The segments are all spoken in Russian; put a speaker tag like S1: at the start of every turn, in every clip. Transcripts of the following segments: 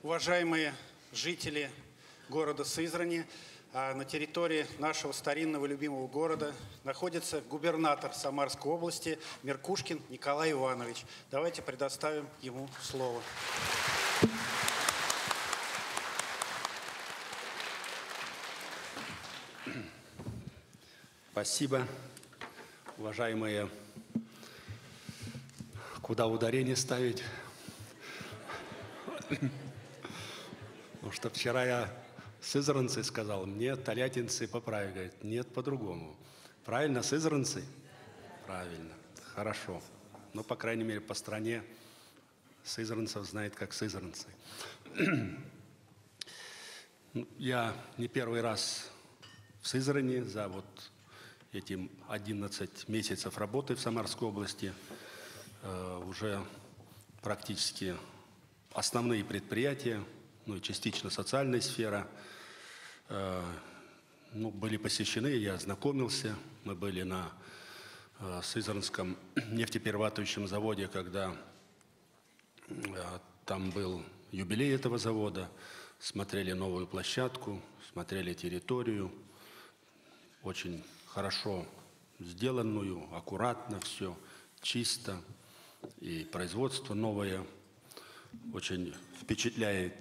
S1: Уважаемые жители города Сызрани, на территории нашего старинного любимого города находится губернатор Самарской области Меркушкин Николай Иванович. Давайте предоставим ему слово.
S2: Спасибо, уважаемые. Куда ударение ставить? Потому что вчера я сызранцы сказал, мне тольяттинцы поправили. Говорят, нет, по-другому. Правильно, сызранцы? Правильно, хорошо. Но, по крайней мере, по стране сызранцев знает, как сызранцы. Я не первый раз в Сызрани за вот эти 11 месяцев работы в Самарской области. Уже практически основные предприятия, ну и частично социальная сфера, были посещены, я ознакомился. Мы были на Сызранском нефтеперерабатывающем заводе, когда там был юбилей этого завода, смотрели новую площадку, смотрели территорию, очень хорошо сделанную, аккуратно все, чисто, и производство новое очень впечатляет.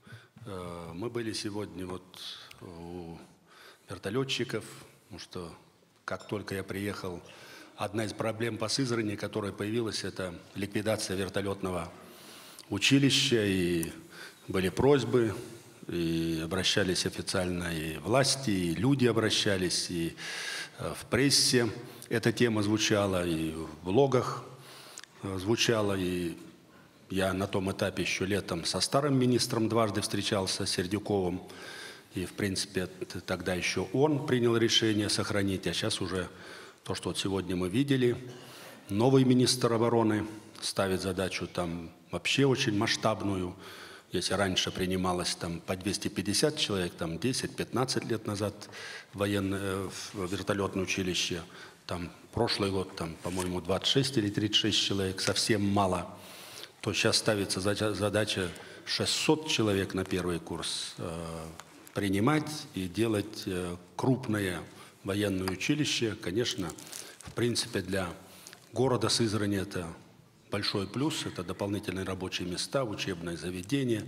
S2: Мы были сегодня вот у вертолетчиков, потому что как только я приехал, одна из проблем по Сызрани, которая появилась, это ликвидация вертолетного училища, и были просьбы, и обращались официально и власти, и люди обращались, и в прессе эта тема звучала, и в блогах звучала, и я на том этапе еще летом со старым министром дважды встречался, Сердюковым, и, в принципе, тогда еще он принял решение сохранить, а сейчас уже то, что вот сегодня мы видели, новый министр обороны ставит задачу там вообще очень масштабную. Если раньше принималось там по 250 человек, там 10-15 лет назад в вертолетное училище, там прошлый год, там, по-моему, 26 или 36 человек, совсем мало, то сейчас ставится задача 600 человек на первый курс принимать и делать крупное военное училище. Конечно, в принципе, для города Сызрани это большой плюс, это дополнительные рабочие места, учебное заведение,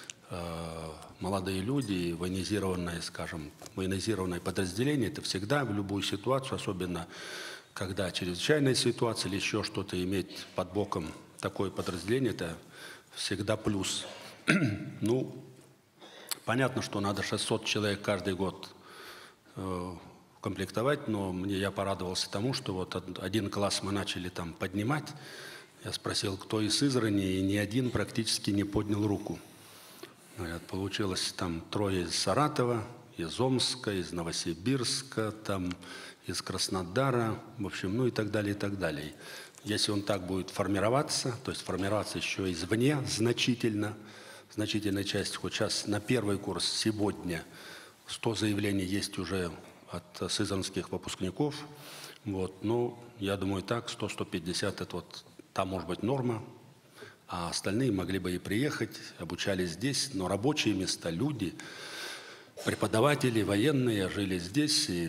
S2: молодые люди, военизированное, скажем, военизированное подразделение. Это всегда в любую ситуацию, особенно когда чрезвычайная ситуация или еще что-то, иметь под боком такое подразделение, это всегда плюс. Ну, понятно, что надо 600 человек каждый год комплектовать, но я порадовался тому, что вот один класс мы начали там поднимать. Я спросил, кто из Сызрани, и ни один практически не поднял руку. Говорят, получилось там 3 из Саратова, из Омска, из Новосибирска, там из Краснодара, в общем, ну и так далее, и так далее. Если он так будет формироваться, то есть формироваться еще извне значительно, значительная часть, хоть сейчас на первый курс сегодня 100 заявлений есть уже от сызранских выпускников, вот, но я думаю так, 100-150 это вот там может быть норма, а остальные могли бы и приехать, обучались здесь, но рабочие места, люди, преподаватели, военные жили здесь и,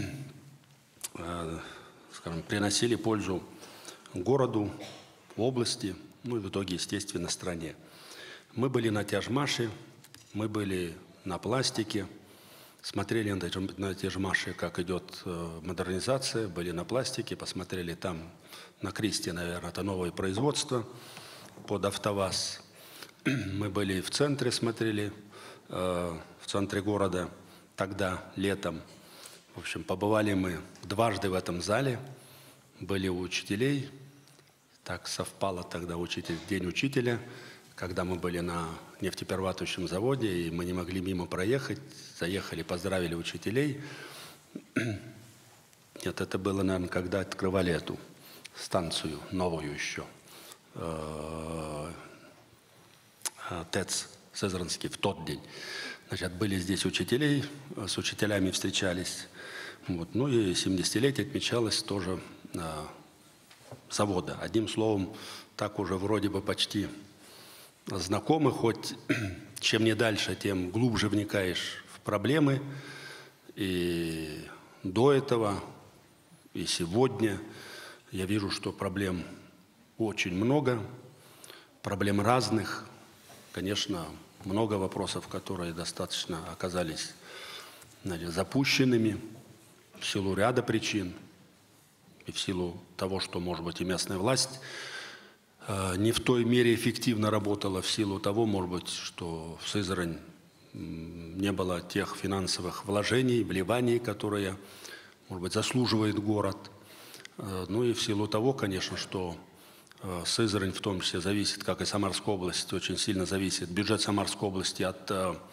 S2: скажем, приносили пользу городу, области, ну и в итоге, естественно, стране. Мы были на Тяжмаше, мы были на пластике, смотрели на Тяжмаше, как идет модернизация, были на пластике, посмотрели там на Кристи, наверное, это новое производство под АвтоВАЗ. Мы были в центре, смотрели, в центре города, тогда, летом. В общем, побывали мы дважды в этом зале, были у учителей. Так совпало тогда День учителя, когда мы были на нефтеперерабатывающем заводе, и мы не могли мимо проехать, заехали, поздравили учителей. Нет, это было, наверное, когда открывали эту станцию, новую еще, ТЭЦ Сызранский, в тот день. Значит, были здесь учителей, с учителями встречались. Вот. Ну и 70-летие отмечалось тоже завода. Одним словом, так уже вроде бы почти знакомы, хоть чем не дальше, тем глубже вникаешь в проблемы. И до этого, и сегодня я вижу, что проблем очень много, проблем разных. Конечно, много вопросов, которые достаточно оказались запущенными в силу ряда причин и в силу того, что, может быть, и местная власть не в той мере эффективно работала, в силу того, может быть, что в Сызрань не было тех финансовых вложений, вливаний, которые, может быть, заслуживает город. Ну и в силу того, конечно, что Сызрань в том числе зависит, как и Самарская область, очень сильно зависит бюджет Самарской области от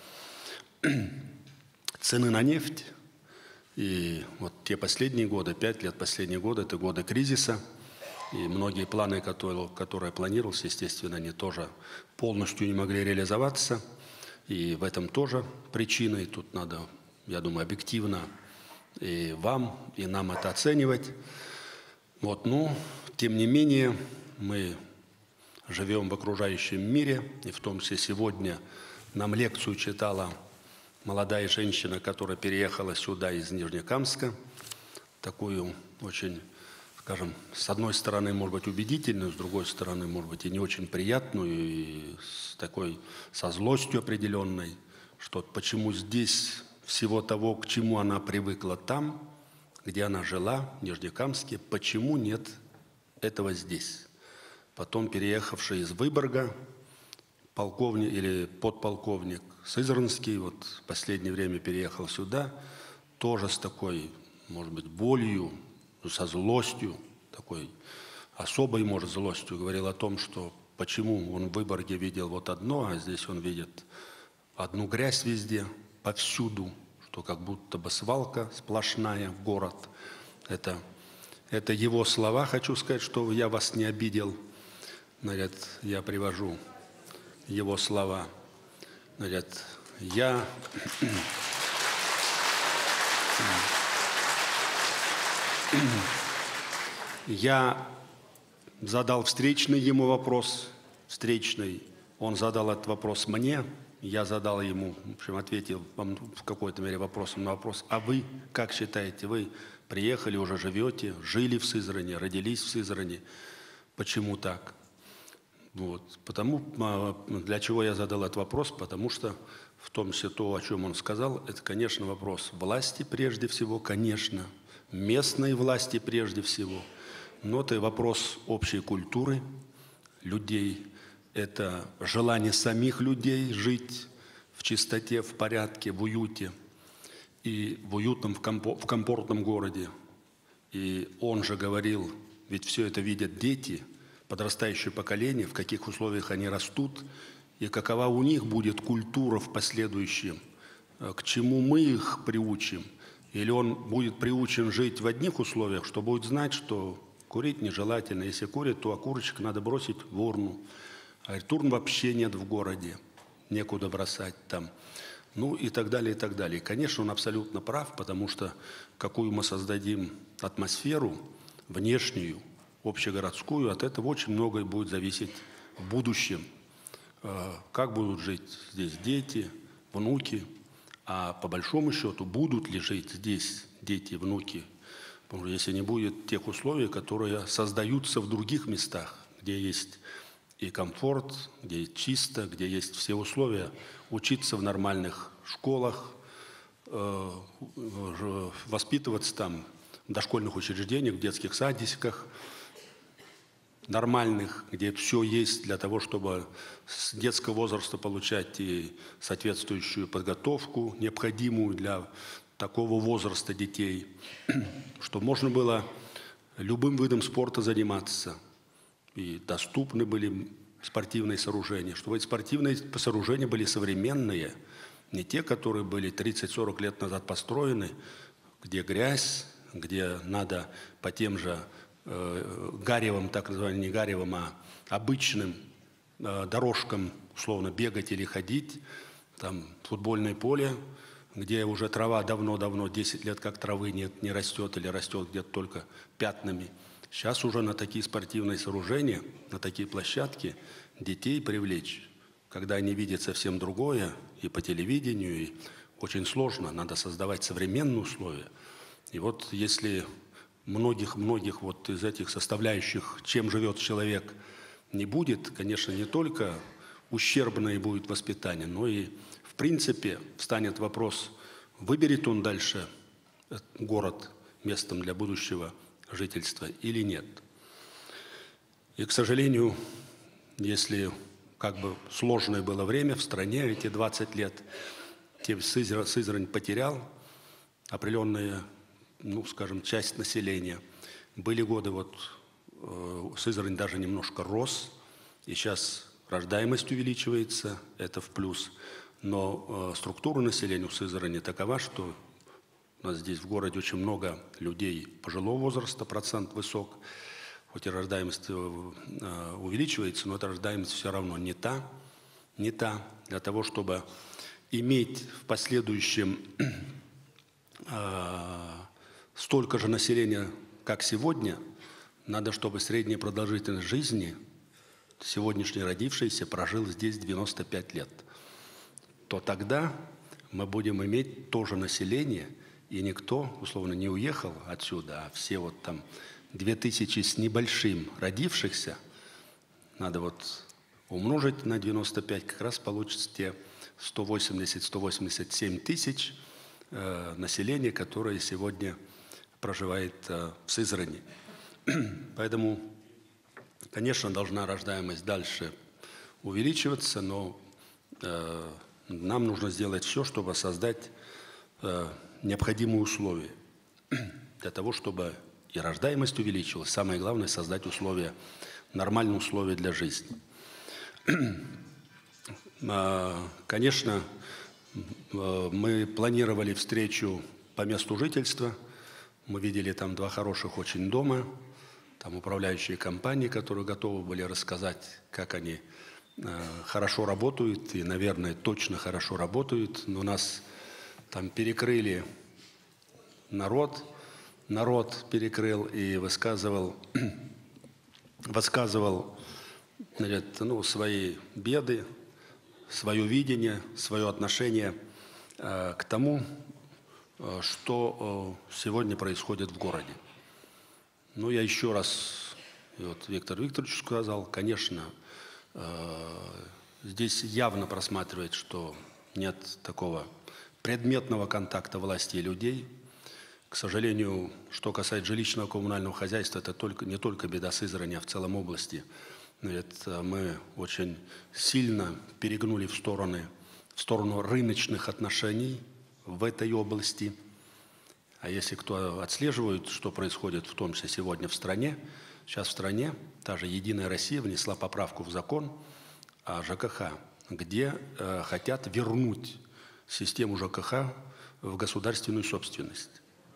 S2: цены на нефть. И вот те последние годы, 5 лет, последние годы, это годы кризиса. И многие планы, которые планировались, естественно, они тоже полностью не могли реализоваться. И в этом тоже причина. И тут надо, я думаю, объективно и вам, и нам это оценивать. Вот, но, тем не менее, мы живем в окружающем мире. И в том числе сегодня нам лекцию читала молодая женщина, которая переехала сюда из Нижнекамска. Такую очень, скажем, с одной стороны, может быть, убедительную, с другой стороны, может быть, и не очень приятную, и со злостью определенной, что почему здесь всего того, к чему она привыкла там, где она жила, в Нижнекамске, почему нет этого здесь. Потом переехавший из Выборга, полковник или подполковник Сызранский, вот в последнее время переехал сюда, тоже с такой, может быть, болью, со злостью, такой особой, может, злостью, говорил о том, что почему он в Выборге видел вот одно, а здесь он видит одну грязь везде, повсюду, что как будто бы свалка сплошная в город. Это его слова, хочу сказать, что я вас не обидел. Говорят, я привожу его слова. Говорят, я задал встречный ему вопрос, он задал этот вопрос мне, я задал ему, в общем, ответил вам в какой-то мере вопросом на вопрос, а вы как считаете, вы приехали, уже живете, жили в Сызрани, родились в Сызрани, почему так? Вот. Для чего я задал этот вопрос? Потому что в том числе то, о чем он сказал, это, конечно, вопрос власти прежде всего, конечно, местной власти прежде всего, но это вопрос общей культуры людей, это желание самих людей жить в чистоте, в порядке, в уюте и в уютном, в комфортном городе. И он же говорил, ведь все это видят дети, подрастающее поколение, в каких условиях они растут, и какова у них будет культура в последующем, к чему мы их приучим. Или он будет приучен жить в одних условиях, что будет знать, что курить нежелательно. Если курит, то окурочек надо бросить в урну. А урн вообще нет в городе, некуда бросать там. Ну и так далее, и так далее. И, конечно, он абсолютно прав, потому что какую мы создадим атмосферу внешнюю, общегородскую, от этого очень многое будет зависеть в будущем. Как будут жить здесь дети, внуки, а по большому счету, будут ли жить здесь дети, внуки, потому что если не будет тех условий, которые создаются в других местах, где есть и комфорт, где есть чисто, где есть все условия учиться в нормальных школах, воспитываться там в дошкольных учреждениях, в детских садиках, нормальных, где все есть для того, чтобы с детского возраста получать и соответствующую подготовку, необходимую для такого возраста детей, чтобы можно было любым видом спорта заниматься, и доступны были спортивные сооружения, чтобы эти спортивные сооружения были современные, не те, которые были 30-40 лет назад построены, где грязь, где надо по тем же гаревым, так называемым, не гаревым, а обычным дорожкам условно бегать или ходить, там футбольное поле, где уже трава давно-давно, 10 лет как травы нет, не растет или растет где-то только пятнами. Сейчас уже на такие спортивные сооружения, на такие площадки детей привлечь когда они видят совсем другое и по телевидению, и очень сложно, надо создавать современные условия. И вот если многих вот из этих составляющих, чем живет человек, не будет, конечно, не только ущербное будет воспитание, но и, в принципе, встанет вопрос, выберет он дальше город местом для будущего жительства или нет. И, к сожалению, если как бы сложное было время в стране, эти 20 лет, Сызрань потерял определенную, ну, скажем, часть населения. Были годы, вот Сызрань даже немножко рос, и сейчас рождаемость увеличивается, это в плюс. Но структура населения в Сызрани такова, что у нас здесь в городе очень много людей пожилого возраста, процент высок. Хоть и рождаемость увеличивается, но эта рождаемость все равно не та. Для того, чтобы иметь в последующем столько же населения, как сегодня, надо, чтобы средняя продолжительность жизни сегодняшний родившийся прожил здесь 95 лет. То тогда мы будем иметь то же население, и никто, условно, не уехал отсюда, а все вот там 2000 с небольшим родившихся, надо вот умножить на 95, как раз получится те 180-187 тысяч населения, которое сегодня проживает в Сызрани. Поэтому, конечно, должна рождаемость дальше увеличиваться, но нам нужно сделать все, чтобы создать необходимые условия для того, чтобы и рождаемость увеличилась. Самое главное – создать условия, нормальные условия для жизни. Конечно, мы планировали встречу по месту жительства. Мы видели там 2 хороших очень дома, там управляющие компании, которые готовы были рассказать, как они хорошо работают и, наверное, точно хорошо работают. Но нас там перекрыли народ перекрыл и высказывал значит, ну, свои беды, свое видение, свое отношение к тому, что сегодня происходит в городе. Ну, я еще раз, вот Виктор Викторович сказал, конечно, здесь явно просматривает, что нет такого предметного контакта власти и людей. К сожалению, что касается жилищного коммунального хозяйства, это не только беда Сызрани, а в целом области. Мы очень сильно перегнули в сторону рыночных отношений в этой области. А если кто отслеживает, что происходит в том числе сегодня в стране, сейчас в стране та же «Единая Россия» внесла поправку в закон о ЖКХ, где хотят вернуть систему ЖКХ в государственную собственность.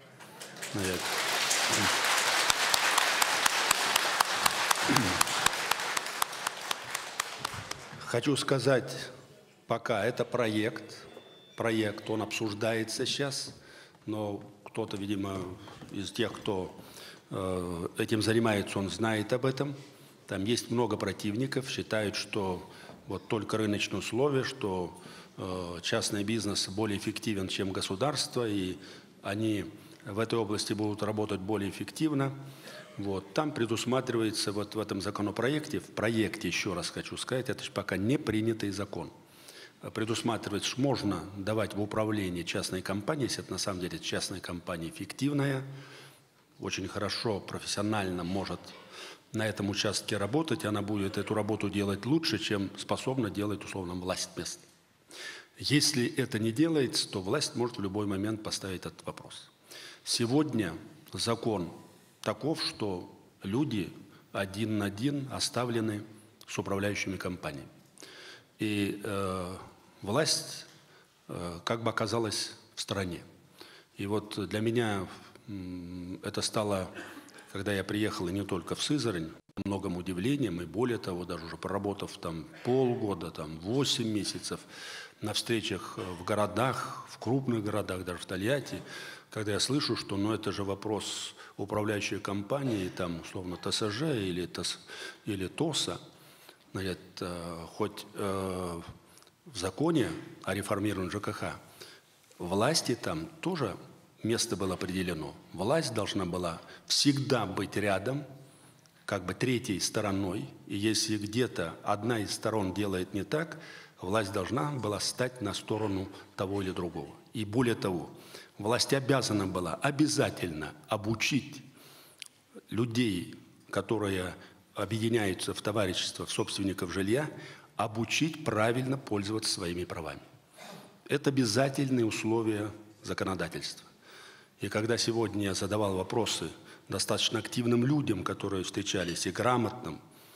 S2: Хочу сказать, пока это проект, он обсуждается сейчас, но кто-то, видимо, из тех, кто этим занимается, он знает об этом. Там есть много противников, считают, что вот только рыночные условия, что частный бизнес более эффективен, чем государство, и они в этой области будут работать более эффективно. Вот. Там предусматривается вот в этом законопроекте, в проекте, еще раз хочу сказать, это же пока не принятый закон, предусматривается, что можно давать в управление частной компании, если это на самом деле частная компания эффективная, очень хорошо, профессионально может на этом участке работать, она будет эту работу делать лучше, чем способна делать, условно, власть мест. Если это не делается, то власть может в любой момент поставить этот вопрос. Сегодня закон таков, что люди один на один оставлены с управляющими компаниями. И власть как бы оказалась в стороне. И вот для меня это стало, когда я приехал, и не только в Сызрань, многим удивлением, и более того, даже уже проработав там полгода, там 8 месяцев на встречах в городах, в крупных городах, даже в Тольятти, когда я слышу, что ну, это же вопрос управляющей компании, там, условно, ТСЖ или ТОСа, Значит, хоть в законе о реформировании ЖКХ власти там тоже место было определено. Власть должна была всегда быть рядом, как бы третьей стороной. И если где-то одна из сторон делает не так, власть должна была стать на сторону того или другого. И более того, власть обязана была обязательно обучить людей, которые объединяются в товарищество собственников жилья, обучить правильно пользоваться своими правами. Это обязательные условия законодательства. И когда сегодня я задавал вопросы достаточно активным людям, которые встречались, и грамотным,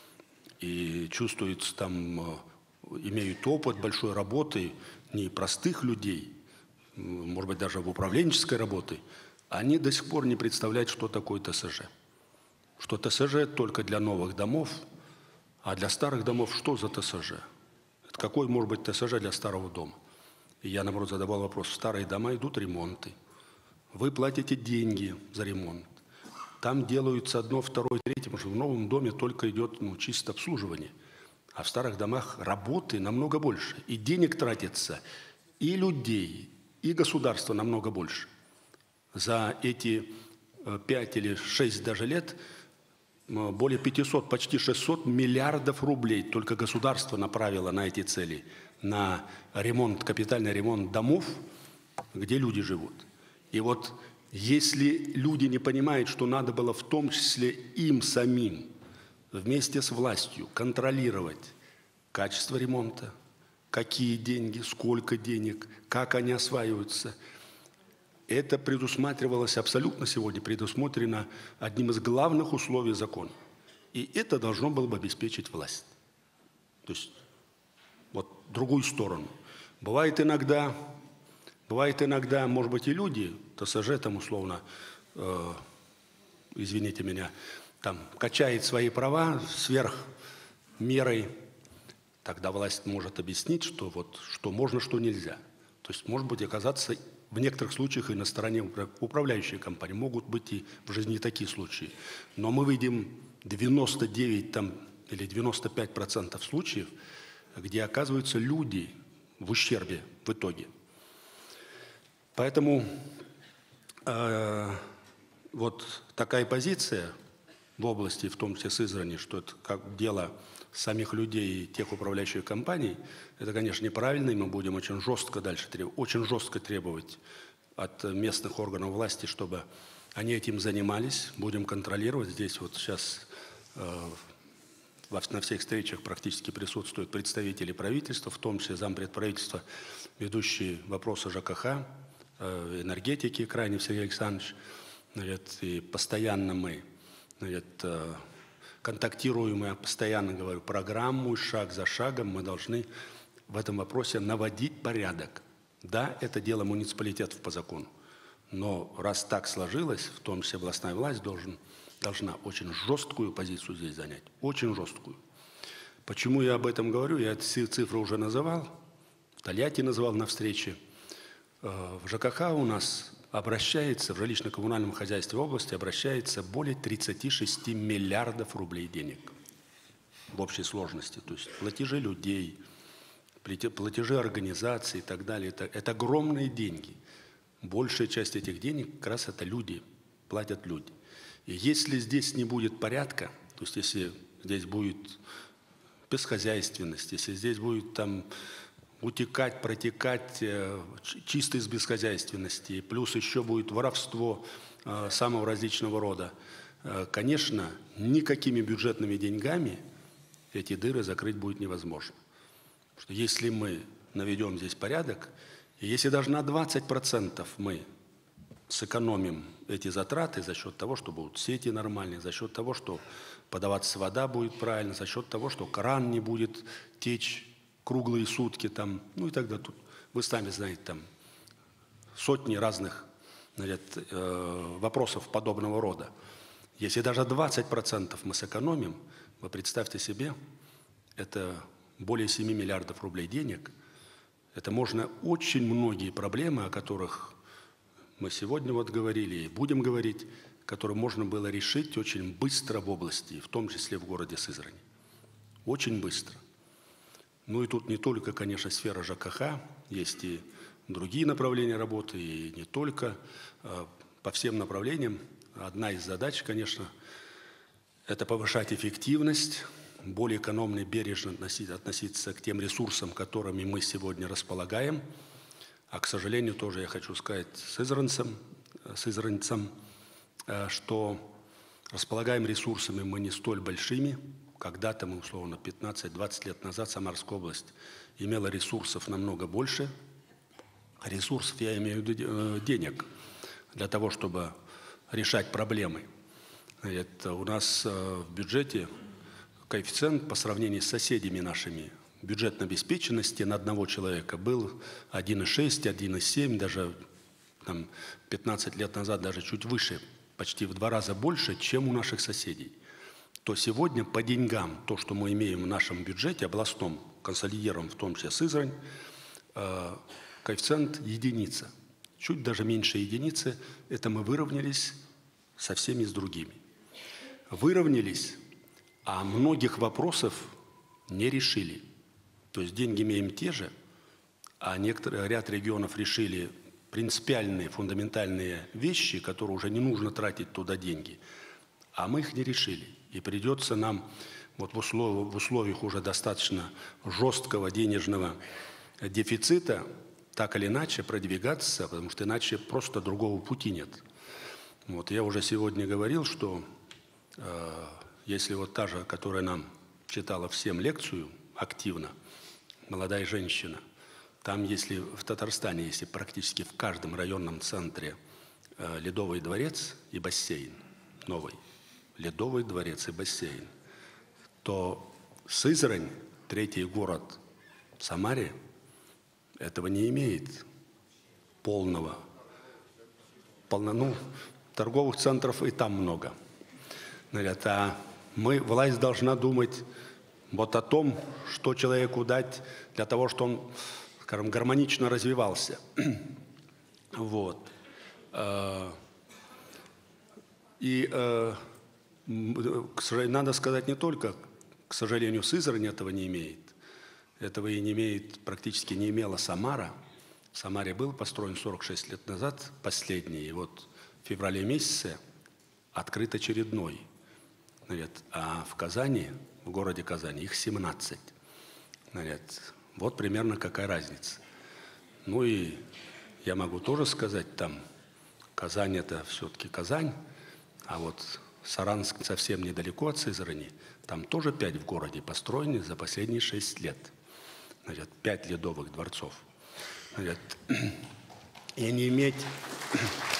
S2: и чувствуют там, имеют опыт большой работы, не простых людей, может быть, даже в управленческой работе, они до сих пор не представляют, что такое ТСЖ. Что ТСЖ только для новых домов, а для старых домов что за ТСЖ? Какой может быть ТСЖ для старого дома? И я, наоборот, задавал вопрос. В старые дома идут ремонты. Вы платите деньги за ремонт. Там делаются одно, второе, третье, потому что в новом доме только идет чисто обслуживание. А в старых домах работы намного больше. И денег тратится, и людей, и государства намного больше. За эти 5 или 6 даже лет более 500, почти 600 миллиардов рублей только государство направило на эти цели, на ремонт, капитальный ремонт домов, где люди живут. И вот если люди не понимают, что надо было в том числе им самим вместе с властью контролировать качество ремонта, какие деньги, сколько денег, как они осваиваются, это предусматривалось абсолютно сегодня, предусмотрено одним из главных условий закона. И это должно было бы обеспечить власть. То есть вот другую сторону. Бывает иногда, может быть, и люди, ТСЖ там условно, извините меня, там качает свои права сверх мерой, тогда власть может объяснить, что вот что можно, что нельзя. То есть, может быть, оказаться в некоторых случаях и на стороне управляющей компании. Могут быть и в жизни такие случаи. Но мы видим 99 там, или 95% случаев, где оказываются люди в ущербе в итоге. Поэтому вот такая позиция в области, в том числе Сызрани, что это как дело самих людей и тех управляющих компаний, это, конечно, неправильно, и мы будем очень жестко дальше требовать от местных органов власти, чтобы они этим занимались, будем контролировать. Здесь вот сейчас на всех встречах практически присутствуют представители правительства, в том числе зампред правительства, ведущие вопросы ЖКХ, энергетики, Крайнев Сергей Александрович. И постоянно мы контактируем, я постоянно говорю, программу шаг за шагом мы должны в этом вопросе наводить порядок. Да, это дело муниципалитетов по закону, но раз так сложилось, в том числе областная власть должна очень жесткую позицию здесь занять, очень жесткую. Почему я об этом говорю? Я эти цифры уже называл, в Тольятти называл на встрече. В ЖКХ у нас обращается, в жилищно-коммунальном хозяйстве области обращается более 36 миллиардов рублей денег в общей сложности. То есть платежи людей, платежи организаций и так далее. Это огромные деньги. Большая часть этих денег как раз это люди, платят люди. И если здесь не будет порядка, то есть если здесь будет бесхозяйственность, если здесь будет там утекать, протекать чисто из бесхозяйственности, плюс еще будет воровство самого различного рода, конечно, никакими бюджетными деньгами эти дыры закрыть будет невозможно. Потому что если мы наведем здесь порядок, и если даже на 20% мы сэкономим эти затраты за счет того, что будут сети нормальные, за счет того, что подаваться вода будет правильно, за счет того, что кран не будет течь круглые сутки, там, ну и тогда тут, вы сами знаете, там сотни разных вопросов подобного рода. Если даже 20% мы сэкономим, вы представьте себе, это более 7 миллиардов рублей денег, это можно очень многие проблемы, о которых мы сегодня вот говорили и будем говорить, которые можно было решить очень быстро в области, в том числе в городе Сызрани. очень быстро. Ну и тут не только, конечно, сфера ЖКХ, есть и другие направления работы, и не только. По всем направлениям одна из задач, конечно, это повышать эффективность, более экономно и бережно относиться к тем ресурсам, которыми мы сегодня располагаем. А, к сожалению, тоже я хочу сказать сызранцам, что располагаем ресурсами мы не столь большими. Когда-то мы, условно, 15-20 лет назад Самарская область имела ресурсов намного больше. Ресурсов, я имею в виду денег, для того, чтобы решать проблемы. Это у нас в бюджете коэффициент по сравнению с соседями нашими бюджетной обеспеченности на одного человека был 1,6, 1,7, даже там, 15 лет назад даже чуть выше, почти в 2 раза больше, чем у наших соседей. То сегодня по деньгам, то, что мы имеем в нашем бюджете, областном, консолидированном, в том числе Сызрань, коэффициент единица. Чуть даже меньше единицы, это мы выровнялись со всеми с другими. Выровнялись, а многих вопросов не решили. То есть деньги имеем те же, а ряд регионов решили принципиальные, фундаментальные вещи, которые уже не нужно тратить туда деньги, а мы их не решили. И придется нам вот в условиях уже достаточно жесткого денежного дефицита так или иначе продвигаться, потому что иначе просто другого пути нет. Вот я уже сегодня говорил, что если вот та же, которая нам читала всем лекцию активно, молодая женщина, там, если в Татарстане, если практически в каждом районном центре ледовый дворец и бассейн, новый, ледовый дворец и бассейн, то Сызрань, третий город в Самаре, этого не имеет полного. Ну, торговых центров и там много. А власть должна думать вот о том, что человеку дать для того, чтобы он, скажем, гармонично развивался. Вот. И, надо сказать, не только, к сожалению, Сызрань этого не имеет. Этого и не имеет, практически не имела Самара. В Самаре был построен 46 лет назад, последний. И вот в феврале месяце открыт очередной. А в Казани, в городе Казани, их 17. Вот примерно какая разница. Ну и я могу тоже сказать, там Казань – это все-таки Казань, а вот Саранск совсем недалеко от Сызрани, там тоже 5 в городе построены за последние 6 лет. 5 ледовых дворцов. И не иметь